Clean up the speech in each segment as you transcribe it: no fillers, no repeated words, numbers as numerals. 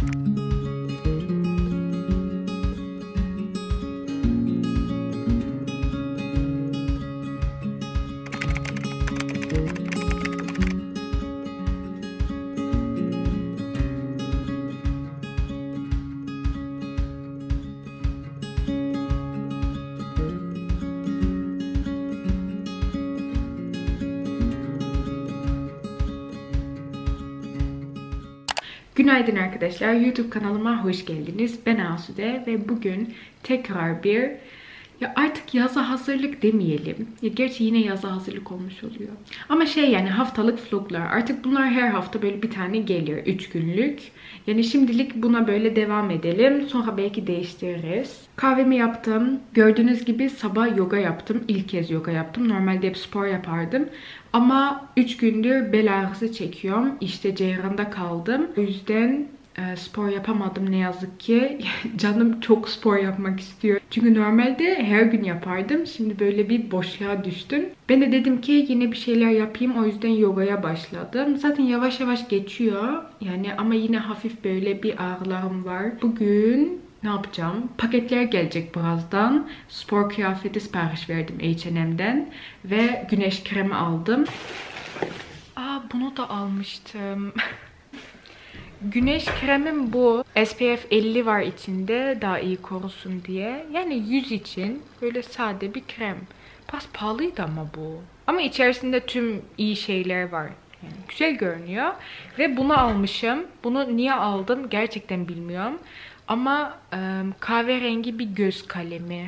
Günaydın arkadaşlar. YouTube kanalıma hoş geldiniz. Ben Asude ve bugün tekrar bir artık yaza hazırlık demeyelim. Gerçi yine yaza hazırlık olmuş oluyor. Ama yani haftalık vloglar. Artık bunlar her hafta böyle bir tane geliyor. 3 günlük. Yani şimdilik buna böyle devam edelim. Sonra belki değiştiririz. Kahvemi yaptım. Gördüğünüz gibi sabah yoga yaptım. İlk kez yoga yaptım. Normalde hep spor yapardım. Ama 3 gündür bel ağrısı çekiyorum. İşte Ceyran'da kaldım. O yüzden spor yapamadım ne yazık ki. Canım çok spor yapmak istiyor. Çünkü normalde her gün yapardım. Şimdi böyle bir boşluğa düştüm. Ben de dedim ki yine bir şeyler yapayım. O yüzden yogaya başladım. Zaten yavaş yavaş geçiyor. Ama yine hafif böyle bir ağrılarım var. Bugün ne yapacağım? Paketler gelecek birazdan. Spor kıyafeti sipariş verdim H&M'den. Ve güneş kremi aldım. Bunu da almıştım. Güneş kremim bu. SPF 50 var içinde. Daha iyi korusun diye. Yani yüz için böyle sade bir krem. Biraz pahalıydı ama bu. Ama içerisinde tüm iyi şeyler var. Yani güzel görünüyor. Ve bunu almışım. Bunu niye aldım gerçekten bilmiyorum. Ama kahverengi bir göz kalemi.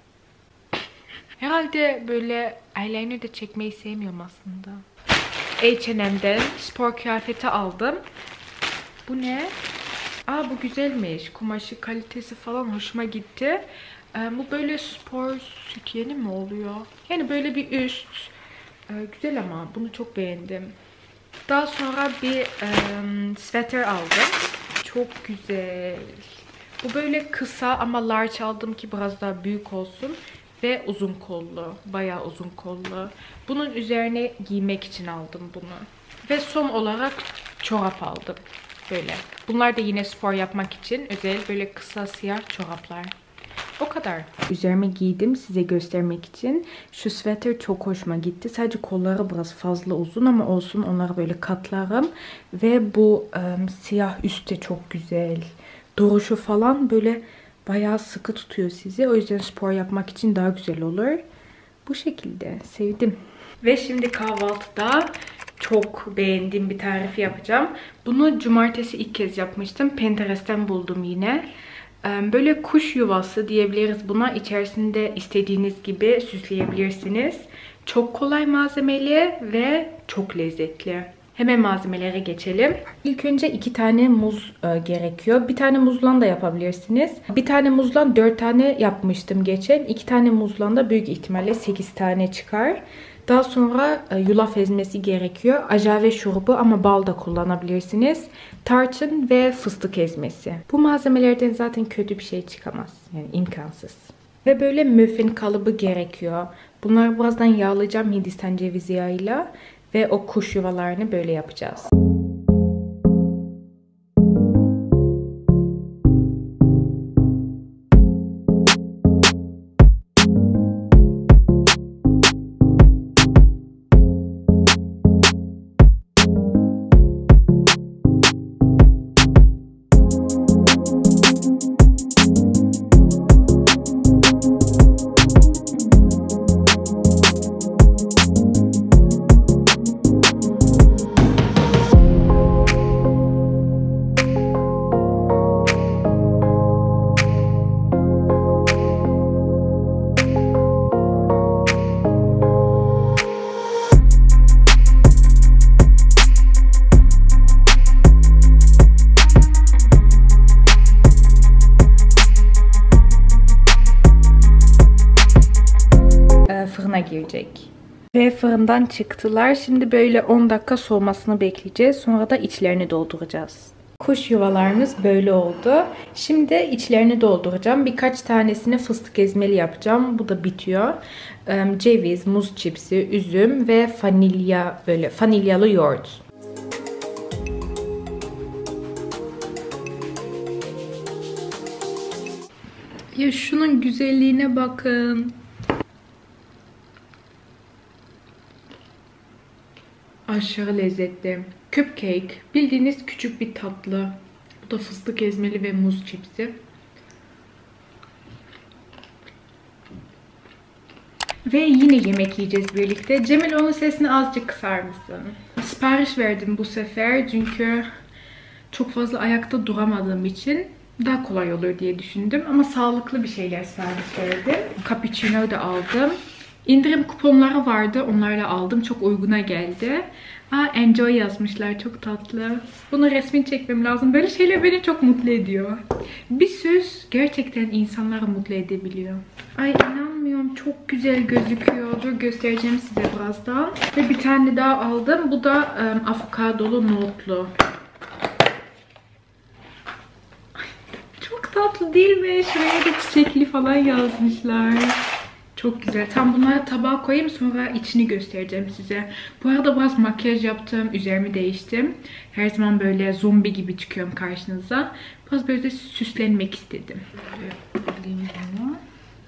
Herhalde böyle eyeliner de çekmeyi sevmiyorum aslında. H&M'den spor kıyafeti aldım. Bu ne? Bu güzelmiş. Kumaşı, kalitesi falan hoşuma gitti. Bu böyle spor sütyeni mi oluyor? Yani böyle bir üst. Güzel ama bunu çok beğendim. Daha sonra bir sweater aldım. Çok güzel. Bu böyle kısa ama large aldım ki biraz daha büyük olsun. Ve uzun kollu. Bayağı uzun kollu. Bunun üzerine giymek için aldım bunu. Ve son olarak çorap aldım. Böyle. Bunlar da yine spor yapmak için özel böyle kısa siyah çoraplar. O kadar. Üzerime giydim size göstermek için. Şu sweater çok hoşuma gitti. Sadece kolları biraz fazla uzun ama olsun, onları böyle katlarım. Ve bu siyah üstte çok güzel. Duruşu falan böyle bayağı sıkı tutuyor sizi. O yüzden spor yapmak için daha güzel olur. Bu şekilde. Sevdim. Ve şimdi kahvaltıda çok beğendiğim bir tarifi yapacağım. Bunu cumartesi ilk kez yapmıştım. Pinterest'ten buldum yine. Böyle kuş yuvası diyebiliriz buna. İçerisinde istediğiniz gibi süsleyebilirsiniz. Çok kolay malzemeli ve çok lezzetli. Hemen malzemelere geçelim. İlk önce 2 tane muz gerekiyor. Bir tane muzla da yapabilirsiniz. Bir tane muzla 4 tane yapmıştım geçen. 2 tane muzla da büyük ihtimalle 8 tane çıkar. Daha sonra yulaf ezmesi gerekiyor. Ajave şurubu ama bal da kullanabilirsiniz. Tarçın ve fıstık ezmesi. Bu malzemelerden zaten kötü bir şey çıkamaz. Yani imkansız. Ve böyle muffin kalıbı gerekiyor. Bunları birazdan yağlayacağım Hindistan cevizi yağıyla. Ve o kuş yuvalarını böyle yapacağız. Fırına girecek. Ve fırından çıktılar. Şimdi böyle 10 dakika soğumasını bekleyeceğiz. Sonra da içlerini dolduracağız. Kuş yuvalarımız böyle oldu. Şimdi içlerini dolduracağım. Birkaç tanesini fıstık ezmeli yapacağım. Bu da bitiyor. Ceviz, muz çipsi, üzüm ve vanilya, böyle vanilyalı yoğurt. Ya şunun güzelliğine bakın. Aşırı lezzetli. Cupcake. Bildiğiniz küçük bir tatlı. Bu da fıstık ezmeli ve muz çipsi. Ve yine yemek yiyeceğiz birlikte. Cemil, onun sesini azıcık kısar mısın? Sipariş verdim bu sefer çünkü çok fazla ayakta duramadığım için daha kolay olur diye düşündüm. Ama sağlıklı bir şeyler sipariş verdim. Cappuccino da aldım. İndirim kuponları vardı. Onlarla aldım. Çok uyguna geldi. Enjoy yazmışlar. Çok tatlı. Bunu resmini çekmem lazım. Böyle şeyler beni çok mutlu ediyor. Bir söz gerçekten insanları mutlu edebiliyor. Ay inanmıyorum. Çok güzel gözüküyor. Dur göstereceğim size birazdan. Ve bir tane daha aldım. Bu da avokadolu nohutlu. Çok tatlı değil mi? Şuraya da çiçekli falan yazmışlar. Çok güzel. Tam bunları tabağa koyayım, sonra içini göstereceğim size. Bu arada biraz makyaj yaptım. Üzerimi değiştim. Her zaman böyle zombi gibi çıkıyorum karşınıza. Biraz böyle süslenmek istedim. Böyle alayım bunu.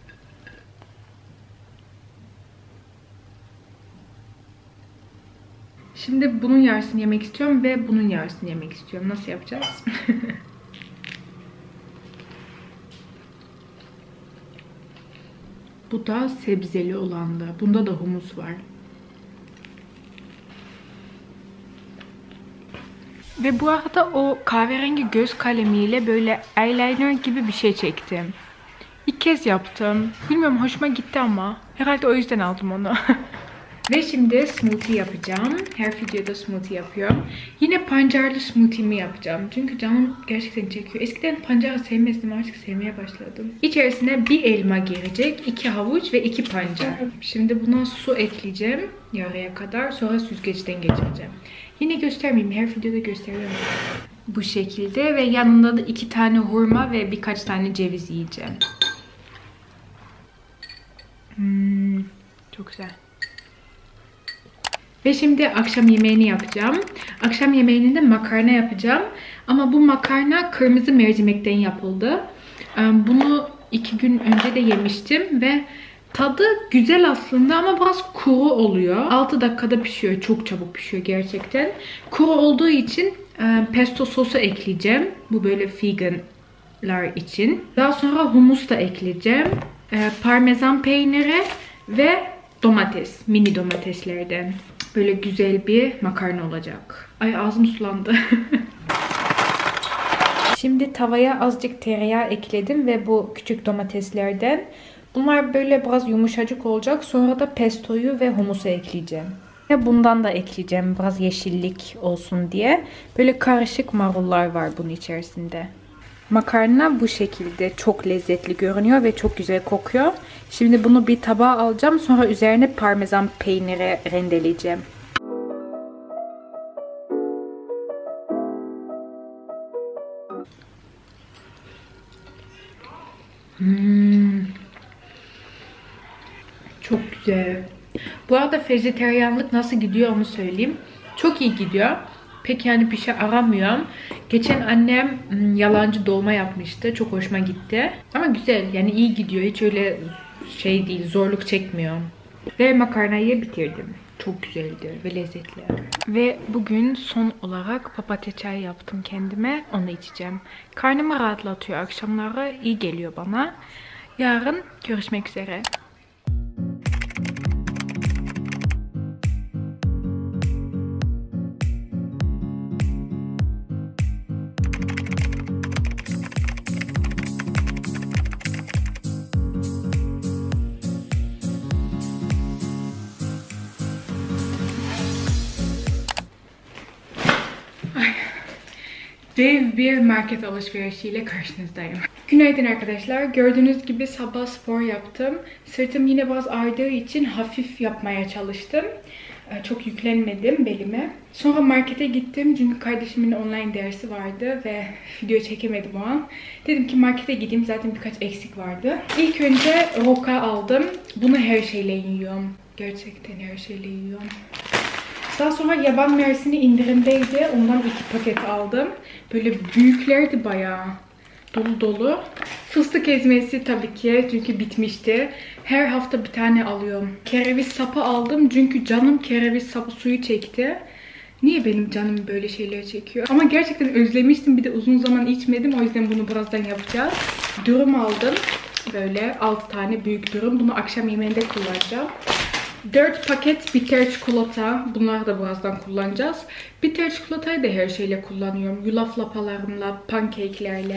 Şimdi bunun yarısını yemek istiyorum ve bunun yarısını yemek istiyorum. Nasıl yapacağız? Bu da sebzeli olandı. Bunda da humus var. Ve bu arada o kahverengi göz kalemiyle böyle eyeliner gibi bir şey çektim. İlk kez yaptım. Bilmiyorum, hoşuma gitti ama. Herhalde o yüzden aldım onu. Ve şimdi smoothie yapacağım. Her videoda smoothie yapıyorum. Yine pancarlı smoothie'mi yapacağım. Çünkü canım gerçekten çekiyor. Eskiden pancarı sevmezdim, artık sevmeye başladım. İçerisine bir elma girecek, 2 havuç ve 2 pancar. Şimdi buna su ekleyeceğim yarıya kadar. Sonra süzgeçten geçireceğim. Yine göstermeyeyim. Her videoda gösteriyorum. Bu şekilde ve yanında da 2 tane hurma ve birkaç tane ceviz yiyeceğim. Çok güzel. Ve şimdi akşam yemeğini yapacağım. Akşam yemeğini de makarna yapacağım. Ama bu makarna kırmızı mercimekten yapıldı. Bunu 2 gün önce de yemiştim ve tadı güzel aslında ama biraz kuru oluyor. 6 dakikada pişiyor. Çok çabuk pişiyor gerçekten. Kuru olduğu için pesto sosu ekleyeceğim. Bu böyle veganlar için. Daha sonra humus da ekleyeceğim. Parmesan peyniri ve domates. Mini domateslerden. Böyle güzel bir makarna olacak. Ay ağzım sulandı. Şimdi tavaya azıcık tereyağı ekledim ve bu küçük domateslerden. Bunlar böyle biraz yumuşacık olacak. Sonra da pestoyu ve humusu ekleyeceğim. Ve bundan da ekleyeceğim biraz yeşillik olsun diye. Böyle karışık marullar var bunun içerisinde. Makarna bu şekilde çok lezzetli görünüyor ve çok güzel kokuyor. Şimdi bunu bir tabağa alacağım. Sonra üzerine parmesan peyniri rendeleyeceğim. Çok güzel. Bu arada vejetaryenlik nasıl gidiyor onu söyleyeyim. Çok iyi gidiyor. Pek yani bir şey aramıyorum. Geçen annem yalancı dolma yapmıştı. Çok hoşuma gitti. Ama güzel, yani iyi gidiyor. Hiç öyle şey değil, zorluk çekmiyor. Ve makarnayı bitirdim. Çok güzeldi ve lezzetli. Ve bugün son olarak papatya çayı yaptım kendime. Onu içeceğim. Karnımı rahatlatıyor akşamları. İyi geliyor bana. Yarın görüşmek üzere. Dev bir market alışverişiyle karşınızdayım. Günaydın arkadaşlar. Gördüğünüz gibi sabah spor yaptım. Sırtım yine biraz ağrıdığı için hafif yapmaya çalıştım. Çok yüklenmedim belime. Sonra markete gittim çünkü kardeşimin online dersi vardı ve video çekemedim o an. Dedim ki markete gideyim, zaten birkaç eksik vardı. İlk önce roka aldım. Bunu her şeyle yiyorum. Gerçekten her şeyle yiyorum. Daha sonra yaban mersini indirimdeydi. Ondan 2 paket aldım. Böyle büyüklerdi bayağı. dolu dolu. Fıstık ezmesi tabii ki çünkü bitmişti. Her hafta bir tane alıyorum. Kereviz sapı aldım çünkü canım kereviz sapı suyu çekti. Niye benim canım böyle şeyler çekiyor? Ama gerçekten özlemiştim. Bir de uzun zaman içmedim. O yüzden bunu birazdan yapacağız. Dürüm aldım. Böyle 6 tane büyük dürüm. Bunu akşam yemeğinde kullanacağım. 4 paket bitter çikolata. Bunları da birazdan kullanacağız. Bitter çikolatayı da her şeyle kullanıyorum. Yulaf lapalarımla, pancake'lerle.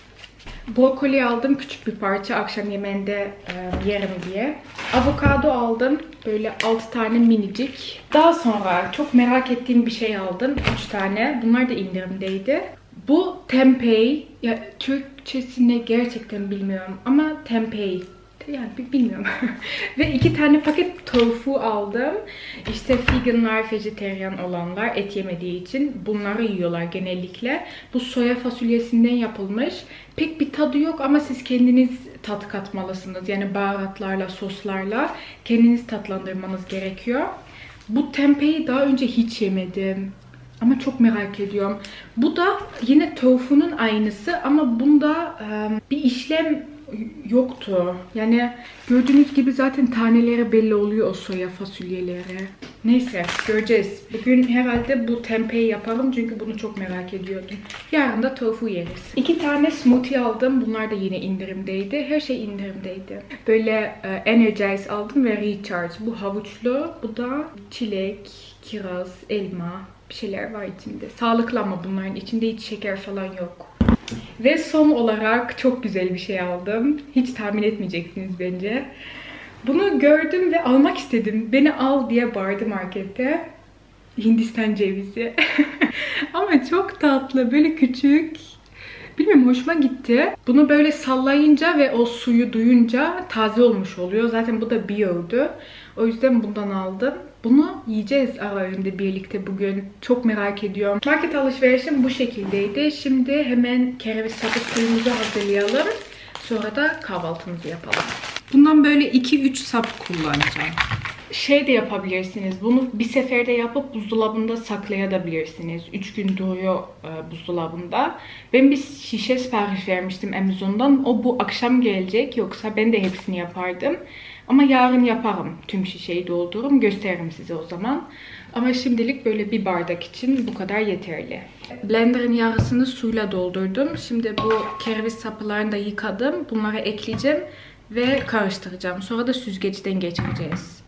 Brokoli aldım. Küçük bir parça akşam yemeğinde yerim diye. Avokado aldım. Böyle 6 tane minicik. Daha sonra çok merak ettiğim bir şey aldım. 3 tane. Bunlar da indirimdeydi. Bu tempeh. Ya Türkçesini gerçekten bilmiyorum ama tempeh. Yani bilmiyorum. Ve 2 tane paket tofu aldım. İşte veganlar, vejeteryan olanlar et yemediği için bunları yiyorlar genellikle. Bu soya fasulyesinden yapılmış. Pek bir tadı yok ama siz kendiniz tat katmalısınız. Yani baharatlarla, soslarla kendiniz tatlandırmanız gerekiyor. Bu tempeyi daha önce hiç yemedim. Ama çok merak ediyorum. Bu da yine tofu'nun aynısı ama bunda bir işlem yoktu. Yani gördüğünüz gibi zaten taneleri belli oluyor o soya fasulyeleri. Neyse göreceğiz. Bugün herhalde bu tempeyi yapalım çünkü bunu çok merak ediyordum. Yarın da tofu yeriz. 2 tane smoothie aldım. Bunlar da yine indirimdeydi. Her şey indirimdeydi. Böyle Energize aldım ve Recharge. Bu havuçlu. Bu da çilek, kiraz, elma bir şeyler var içinde. Sağlıklı ama bunların içinde hiç şeker falan yok. Ve son olarak çok güzel bir şey aldım. Hiç tahmin etmeyeceksiniz bence. Bunu gördüm ve almak istedim. Beni al diye bağırdı markette. Hindistan cevizi. Ama çok tatlı. Böyle küçük. Bilmiyorum hoşuma gitti. Bunu böyle sallayınca ve o suyu duyunca taze olmuş oluyor. Zaten bu da biyo'du. O yüzden bundan aldım. Bunu yiyeceğiz ara öğünde birlikte bugün. Çok merak ediyorum. Market alışverişim bu şekildeydi. Şimdi hemen kereviz sapı suyumuzu hazırlayalım. Sonra da kahvaltımızı yapalım. Bundan böyle 2-3 sap kullanacağım. Şey de yapabilirsiniz. Bunu bir seferde yapıp buzdolabında saklayabilirsiniz. 3 gün duruyor buzdolabında. Ben bir şişe sipariş vermiştim Amazon'dan. O bu akşam gelecek. Yoksa ben de hepsini yapardım. Ama yarın yaparım. Tüm şişeyi doldururum. Gösteririm size o zaman. Ama şimdilik böyle bir bardak için bu kadar yeterli. Blender'ın yarısını suyla doldurdum. Şimdi bu kereviz saplarını da yıkadım. Bunları ekleyeceğim ve karıştıracağım. Sonra da süzgeçten geçireceğiz.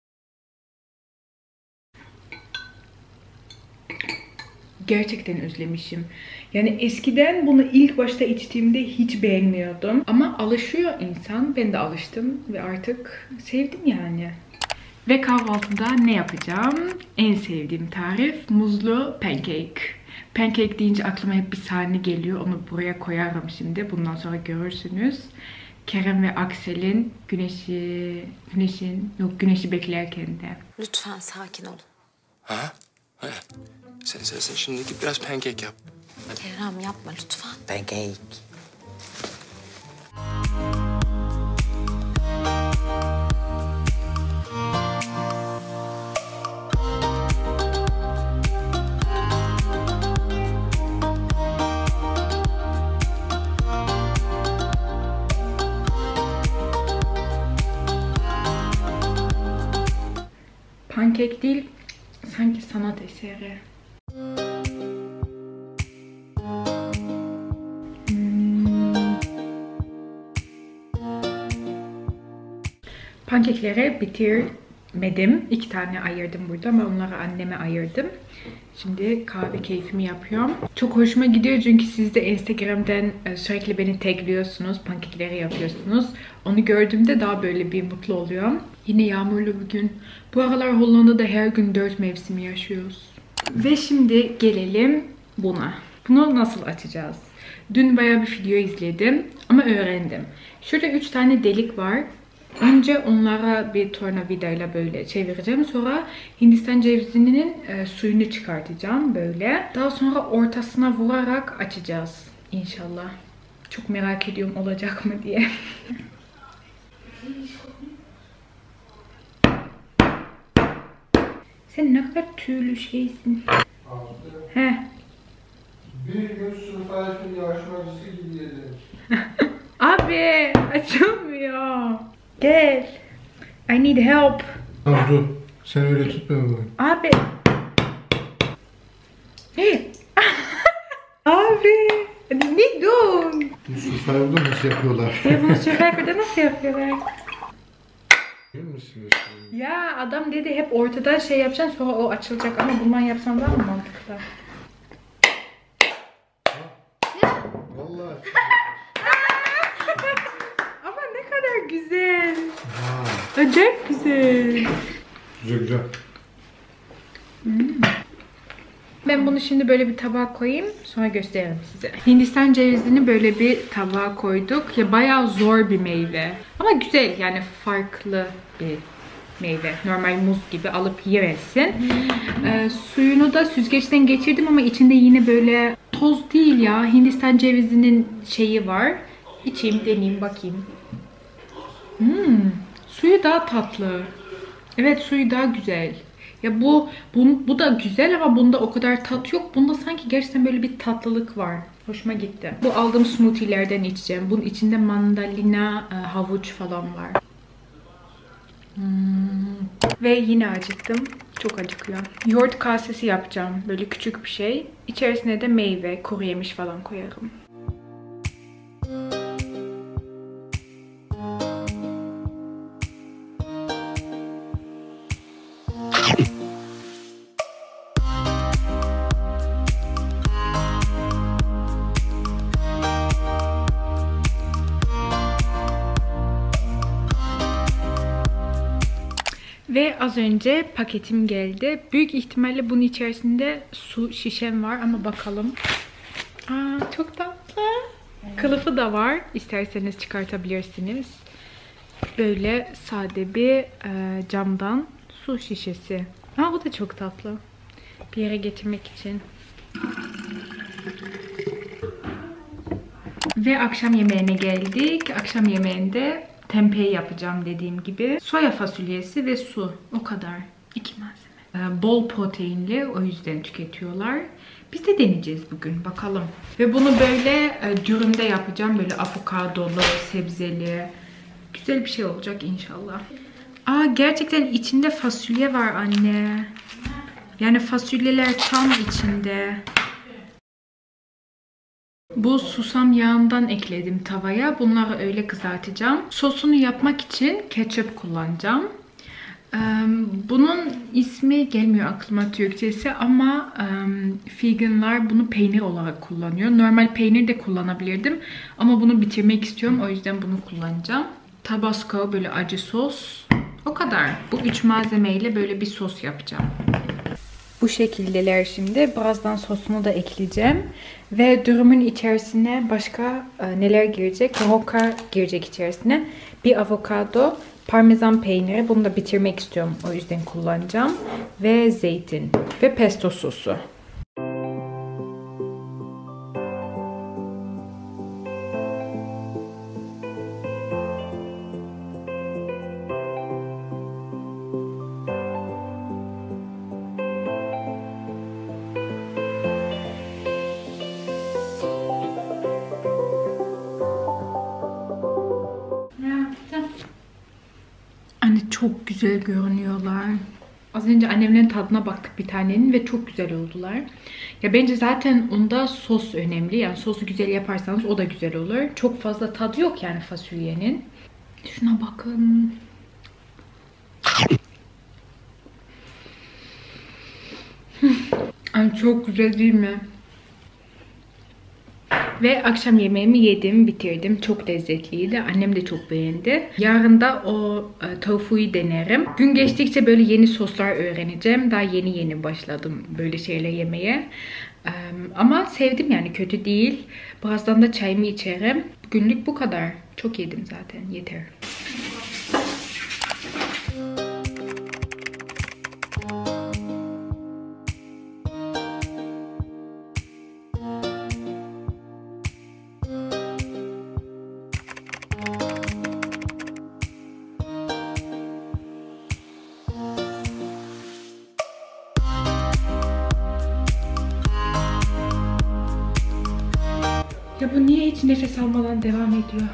Gerçekten özlemişim. Yani eskiden bunu ilk başta içtiğimde hiç beğenmiyordum. Ama alışıyor insan. Ben de alıştım ve artık sevdim yani. Ve kahvaltıda ne yapacağım? En sevdiğim tarif muzlu pancake. Pancake deyince aklıma hep bir sahne geliyor. Onu buraya koyarım şimdi. Bundan sonra görürsünüz. Kerem ve Aksel'in güneşi beklerken de. Lütfen sakin ol. Ha? Sen şimdi git biraz pancake yap. Kerem yapma lütfen. Pancake. Pancake değil, sanki sanat eseri. Pankeklere bitirmedim. 2 tane ayırdım burada ama onları anneme ayırdım. Şimdi kahve keyfimi yapıyorum. Çok hoşuma gidiyor çünkü siz de Instagram'dan sürekli beni tagliyorsunuz. Pankekleri yapıyorsunuz. Onu gördüğümde daha böyle bir mutlu oluyorum. Yine yağmurlu bir gün. Bu aralar Hollanda'da her gün 4 mevsimi yaşıyoruz. Ve şimdi gelelim buna. Bunu nasıl açacağız? Dün bayağı bir video izledim ama öğrendim. Şurada 3 tane delik var. Önce onlara bir tornavidayla böyle çevireceğim. Sonra Hindistan cevizinin suyunu çıkartacağım böyle. Daha sonra ortasına vurarak açacağız inşallah. Çok merak ediyorum olacak mı diye. Sen ne kadar tüylü şeysin. He. Bir gün sınıf hayatının yarışmacısı gibi yedim. Abi açılmıyor. Gel. I need help. Tamam dur. Sen öyle tutma bunu. Abi. Abi. Ne dur? Survivor'da nasıl yapıyorlar? Ya bunu Survivor'da nasıl yapıyorlar? Biliyor musun? Ya adam dedi hep ortada şey yapacaksın sonra o açılacak ama bundan yapsam daha mı mantıklı? Vallahi. Ama ne kadar güzel. Ha. Acayip güzel. Güzel güzel. Ben bunu şimdi böyle bir tabağa koyayım sonra gösteririm size. Hindistan cevizini böyle bir tabağa koyduk. Ya bayağı zor bir meyve. Ama güzel yani farklı bir meyve. Normal muz gibi alıp yiyemezsin. Suyunu da süzgeçten geçirdim ama içinde yine böyle toz değil ya. Hindistan cevizinin şeyi var. İçeyim, deneyeyim, bakayım. Suyu daha tatlı. Evet, suyu daha güzel. Ya bu da güzel ama bunda o kadar tat yok. Bunda sanki gerçekten böyle bir tatlılık var. Hoşuma gitti. Bu aldığım smoothie'lerden içeceğim. Bunun içinde mandalina, havuç falan var. Ve yine acıktım. Çok acıkıyor. Yoğurt kasesi yapacağım. Böyle küçük bir şey. İçerisine de meyve, kuru yemiş falan koyarım. Ve az önce paketim geldi. Büyük ihtimalle bunun içerisinde su şişem var ama bakalım. Aa, çok tatlı. Kılıfı da var. İsterseniz çıkartabilirsiniz. Böyle sade bir camdan su şişesi. Aa, bu da çok tatlı. Bir yere getirmek için. Ve akşam yemeğine geldik. Akşam yemeğinde tempeh yapacağım dediğim gibi. Soya fasulyesi ve su. O kadar. 2 malzeme. Bol proteinli, o yüzden tüketiyorlar. Biz de deneyeceğiz bugün. Bakalım. Ve bunu böyle dürümde yapacağım. Böyle avokadolu, sebzeli. Güzel bir şey olacak inşallah. Aa, gerçekten içinde fasulye var anne. Yani fasulyeler tam içinde. Bu susam yağından ekledim tavaya. Bunları öyle kızartacağım. Sosunu yapmak için ketçap kullanacağım. Bunun ismi gelmiyor aklıma Türkçesi ama veganlar bunu peynir olarak kullanıyor. Normal peynir de kullanabilirdim ama bunu bitirmek istiyorum. O yüzden bunu kullanacağım. Tabasco, böyle acı sos. O kadar. Bu 3 malzemeyle böyle bir sos yapacağım. Bu şekildeler şimdi. Birazdan sosunu da ekleyeceğim. Ve dürümün içerisine başka neler girecek? Roka girecek içerisine. Bir avokado, parmesan peyniri. Bunu da bitirmek istiyorum. O yüzden kullanacağım. Ve zeytin. Ve pesto sosu. Anne çok güzel görünüyorlar. Az önce annemlerin tadına baktık bir tanenin ve çok güzel oldular. Ya bence zaten onda sos önemli. Yani sosu güzel yaparsanız o da güzel olur. Çok fazla tadı yok yani fasulyenin. Şuna bakın. Ay, çok güzel değil mi? Ve akşam yemeğimi yedim, bitirdim. Çok lezzetliydi. Annem de çok beğendi. Yarın da o tofuyu denerim. Gün geçtikçe böyle yeni soslar öğreneceğim. Daha yeni başladım böyle şeyler yemeye. Ama sevdim yani, kötü değil. Birazdan da çayımı içerim. Günlük bu kadar. Çok yedim zaten. Yeter. Ya bu niye hiç nefes almadan devam ediyor?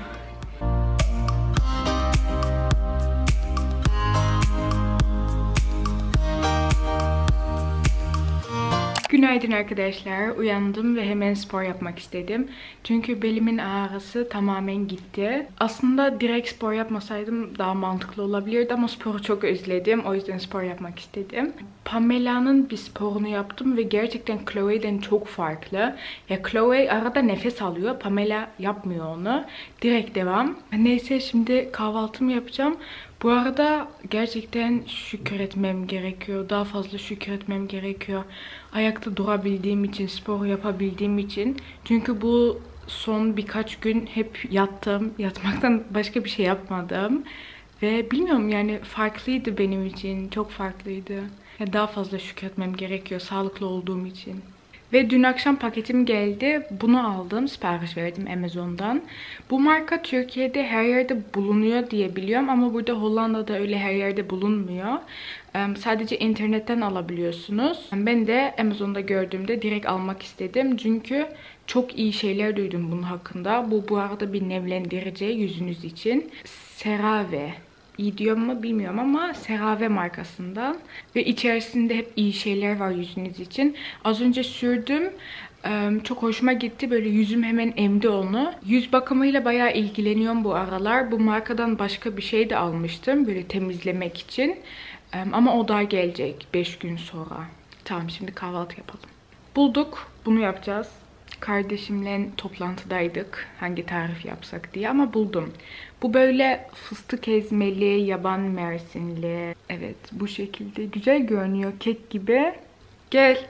Günaydın arkadaşlar. Uyandım ve hemen spor yapmak istedim. Çünkü belimin ağrısı tamamen gitti. Aslında direkt spor yapmasaydım daha mantıklı olabilirdi ama sporu çok özledim. O yüzden spor yapmak istedim. Pamela'nın bir sporunu yaptım ve gerçekten Chloe'den çok farklı. Ya Chloe arada nefes alıyor. Pamela yapmıyor onu. Direkt devam. Neyse şimdi kahvaltımı yapacağım. Bu arada gerçekten şükretmem gerekiyor. Daha fazla şükretmem gerekiyor. Ayakta durabildiğim için, spor yapabildiğim için. Çünkü bu son birkaç gün hep yattım. Yatmaktan başka bir şey yapmadım. Ve bilmiyorum yani farklıydı benim için. Çok farklıydı. Ya daha fazla şükretmem gerekiyor sağlıklı olduğum için. Ve dün akşam paketim geldi. Bunu aldım. Sipariş verdim Amazon'dan. Bu marka Türkiye'de her yerde bulunuyor diye biliyorum. Ama burada Hollanda'da öyle her yerde bulunmuyor. Sadece internetten alabiliyorsunuz. Ben de Amazon'da gördüğümde direkt almak istedim. Çünkü çok iyi şeyler duydum bunun hakkında. Bu arada bir nemlendirici yüzünüz için. CeraVe. İyi diyor mu bilmiyorum ama CeraVe markasından. Ve içerisinde hep iyi şeyler var yüzünüz için. Az önce sürdüm. Çok hoşuma gitti. Böyle yüzüm hemen emdi onu. Yüz bakımıyla bayağı ilgileniyorum bu aralar. Bu markadan başka bir şey de almıştım. Böyle temizlemek için. Ama o daha gelecek 5 gün sonra. Tamam şimdi kahvaltı yapalım. Bulduk. Bunu yapacağız. Kardeşimle toplantıdaydık. Hangi tarif yapsak diye ama buldum. Bu böyle fıstık ezmeli, yaban mersinli. Evet bu şekilde. Güzel görünüyor. Kek gibi. Gel.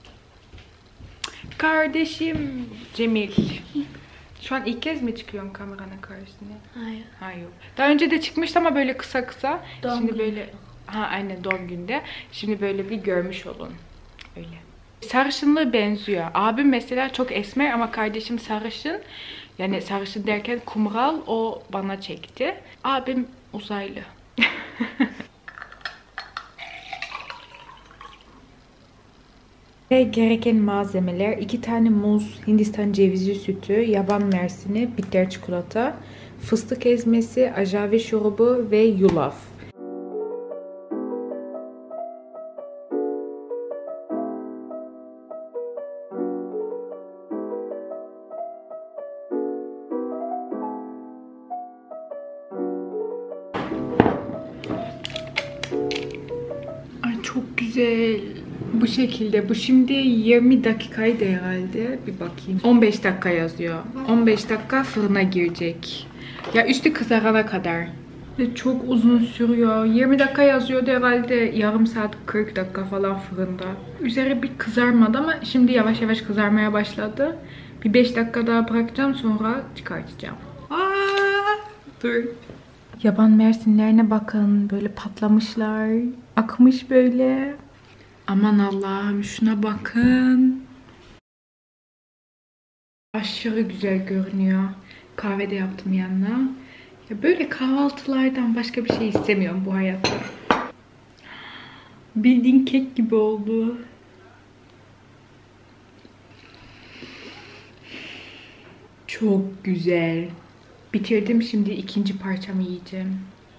Kardeşim Cemil. Şu an ilk kez mi çıkıyorsun kameranın karşısına? Hayır. Hayır. Daha önce de çıkmıştı ama böyle kısa kısa. Doğum Şimdi günü. böyle aynen doğum günde. Şimdi böyle bir görmüş olun. Öyle. Sarışınlığı benziyor. Abim mesela çok esmer ama kardeşim sarışın. Yani sarışın derken kumral, o bana çekti. Abim uzaylı. Ve gereken malzemeler 2 tane muz, Hindistan cevizi sütü, yaban mersini, bitter çikolata, fıstık ezmesi, ajave şurubu ve yulaf. Ay çok güzel. Bu şekilde. Bu şimdi 20 dakikaydı herhalde. Bir bakayım. 15 dakika yazıyor. 15 dakika fırına girecek. Ya üstü kızarana kadar. Ve çok uzun sürüyor. 20 dakika yazıyordu herhalde. Yarım saat 40 dakika falan fırında. Üzeri bir kızarmadı ama şimdi yavaş yavaş kızarmaya başladı. Bir 5 dakika daha bırakacağım sonra çıkartacağım. Dur. Yaban mersinlerine bakın. Böyle patlamışlar. Akmış böyle. Aman Allah'ım şuna bakın. Aşırı güzel görünüyor. Kahve de yaptım yanına. Ya böyle kahvaltılardan başka bir şey istemiyorum bu hayatta. Bildiğin kek gibi oldu. Çok güzel. Bitirdim, şimdi ikinci parçamı yiyeceğim.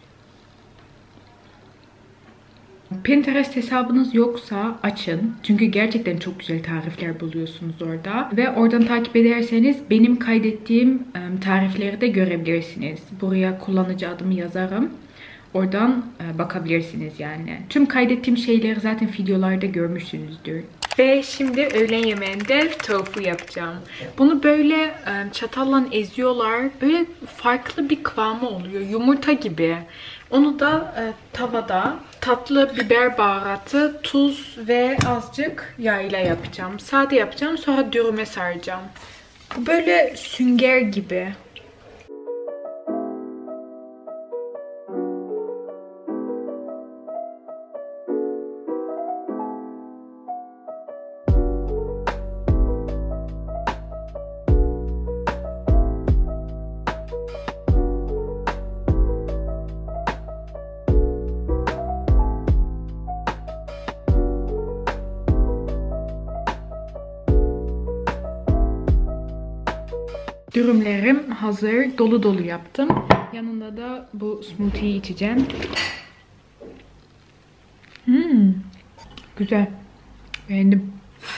Pinterest hesabınız yoksa açın. Çünkü gerçekten çok güzel tarifler buluyorsunuz orada. Ve oradan takip ederseniz benim kaydettiğim tarifleri de görebilirsiniz. Buraya kullanıcı adımı yazarım. Oradan bakabilirsiniz yani. Tüm kaydettiğim şeyleri zaten videolarda görmüşsünüzdür. Ve şimdi öğlen yemeğinde tofu yapacağım. Bunu böyle çatalla eziyorlar. Böyle farklı bir kıvamı oluyor. Yumurta gibi. Onu da tavada tatlı biber baharatı, tuz ve azıcık yağ ile yapacağım. Sade yapacağım, sonra dürüme saracağım. Bu böyle sünger gibi. Dürümlerim hazır. Dolu dolu yaptım. Yanında da bu smoothie'yi içeceğim. Güzel. Beğendim.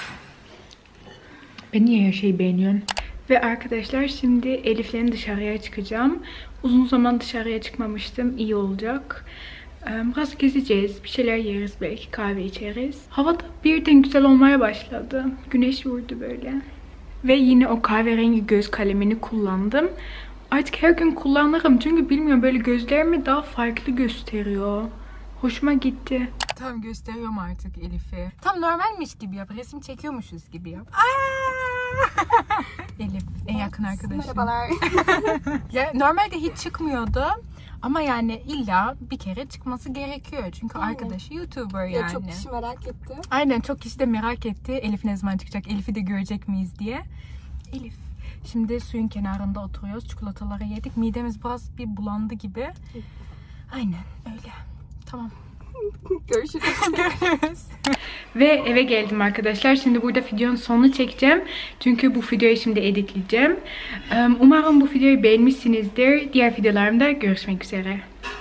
Ben niye her şeyi beğeniyorum? Ve arkadaşlar şimdi Elif'le dışarıya çıkacağım. Uzun zaman dışarıya çıkmamıştım. İyi olacak. Biraz gezeceğiz. Bir şeyler yeriz belki. Kahve içeriz. Hava da birden güzel olmaya başladı. Güneş vurdu böyle. Ve yine o kahverengi göz kalemini kullandım. Artık her gün kullanırım. Çünkü bilmiyorum böyle gözlerimi daha farklı gösteriyor. Hoşuma gitti. Tam gösteriyorum artık Elif'e. Tam normalmiş gibi yap. Resim çekiyormuşuz gibi yap. Elif en yakın arkadaşım. Merhabalar. Ya, normalde hiç çıkmıyordu. Ama yani illa bir kere çıkması gerekiyor. Çünkü arkadaşı YouTuber yani. Ya çok kişi merak etti. Aynen, çok kişi de merak etti. Elif ne zaman çıkacak? Elif'i de görecek miyiz diye. Elif. Şimdi suyun kenarında oturuyoruz. Çikolataları yedik. Midemiz biraz bir bulandı gibi. Aynen öyle. Tamam. Görüşürüz. Görüşürüz. Ve eve geldim arkadaşlar. Şimdi burada videonun sonunu çekeceğim. Çünkü bu videoyu şimdi editleyeceğim. Umarım bu videoyu beğenmişsinizdir. Diğer videolarımda görüşmek üzere.